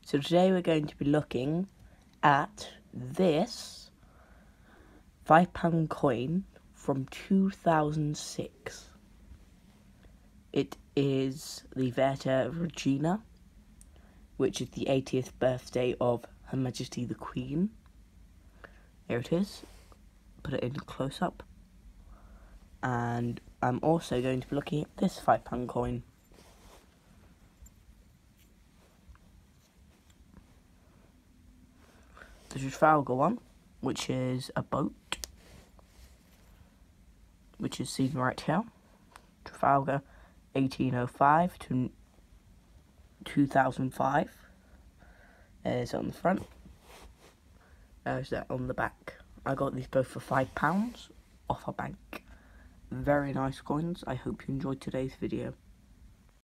So today we're going to be looking at this £5 coin from 2006. It is the Verta Regina, which is the 80th birthday of Her Majesty the Queen. Here it is. Put it in close up. And I'm also going to be looking at this £5 coin. The Trafalgar one, which is a boat, which is seen right here. Trafalgar 1805 to 2005 is on the front. There's that on the back. I got these both for £5 off a bank. Very nice coins. I hope you enjoyed today's video.